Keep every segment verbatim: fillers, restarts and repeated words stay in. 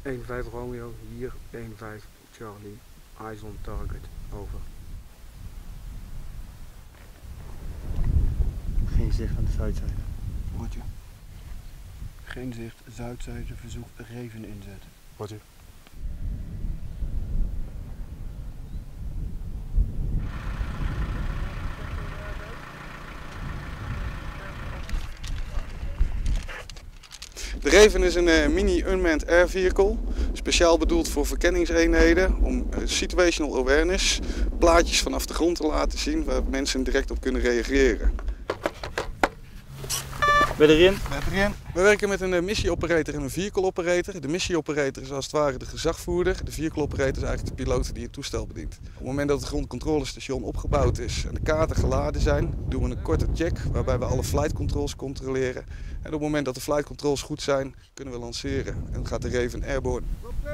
een vijf Romeo, hier een vijf Charlie, eyes on target, over. Geen zicht aan de zuidzijde. Roger. Geen zicht, zuidzijde, verzoek Raven inzetten. Roger. De Raven is een uh, mini unmanned air vehicle, speciaal bedoeld voor verkenningseenheden om uh, situational awareness, plaatjes vanaf de grond te laten zien waar mensen direct op kunnen reageren. Ben je erin? Ben erin. We werken met een uh, missie-operator en een vehicle-operator. De missie-operator is als het ware de gezagvoerder. De vehicle-operator is eigenlijk de piloot die het toestel bedient. Op het moment dat het grondcontrolestation opgebouwd is en de kaarten geladen zijn, doen we een korte check waarbij we alle flight controls controleren. En op het moment dat de flight controls goed zijn, kunnen we lanceren. En dan gaat de Raven airborne.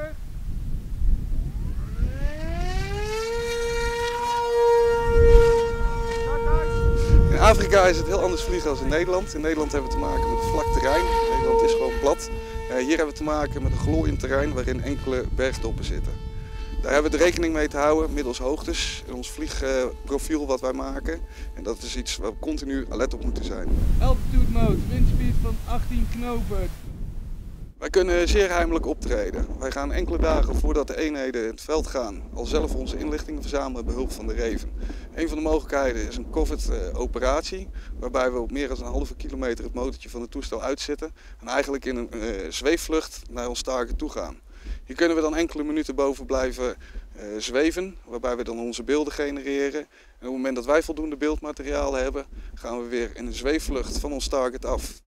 In Afrika is het heel anders vliegen dan in Nederland. In Nederland hebben we te maken met een vlak terrein. Nederland is gewoon plat. Uh, hier hebben we te maken met een glooiend terrein waarin enkele bergtoppen zitten. Daar hebben we de rekening mee te houden middels hoogtes in ons vliegprofiel wat wij maken. En dat is iets waar we continu alert op moeten zijn. Altitude mode, windspeed van achttien knopen. Wij kunnen zeer heimelijk optreden. Wij gaan enkele dagen voordat de eenheden in het veld gaan al zelf onze inlichtingen verzamelen met behulp van de Raven. Een van de mogelijkheden is een covered uh, operatie, waarbij we op meer dan een halve kilometer het motortje van het toestel uitzetten en eigenlijk in een uh, zweefvlucht naar ons target toe gaan. Hier kunnen we dan enkele minuten boven blijven uh, zweven, waarbij we dan onze beelden genereren. En op het moment dat wij voldoende beeldmateriaal hebben, gaan we weer in een zweefvlucht van ons target af.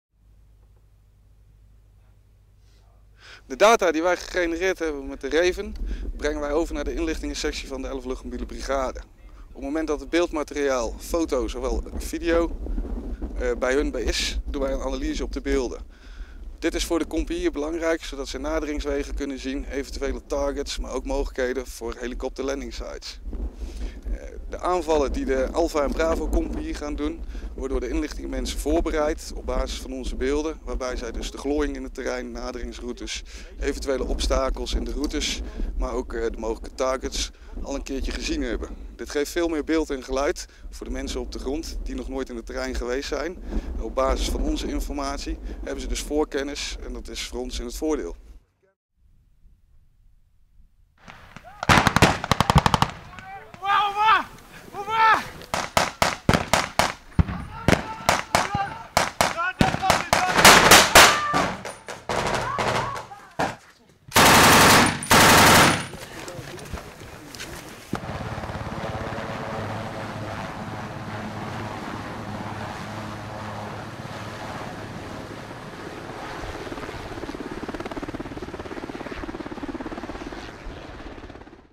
De data die wij gegenereerd hebben met de Raven brengen wij over naar de inlichtingensectie van de elfde Luchtmobiele Brigade. Op het moment dat het beeldmateriaal, foto, zowel video, uh, bij hun bij is, doen wij een analyse op de beelden. Dit is voor de compagnie belangrijk, zodat ze naderingswegen kunnen zien, eventuele targets, maar ook mogelijkheden voor helikopter landing sites. De aanvallen die de Alpha en Bravo compagnie gaan doen, worden door de inlichtingenmensen voorbereid op basis van onze beelden, waarbij zij dus de glooiing in het terrein, naderingsroutes, eventuele obstakels in de routes, maar ook de mogelijke targets al een keertje gezien hebben. Dit geeft veel meer beeld en geluid voor de mensen op de grond die nog nooit in het terrein geweest zijn. En op basis van onze informatie hebben ze dus voorkennis en dat is voor ons in het voordeel.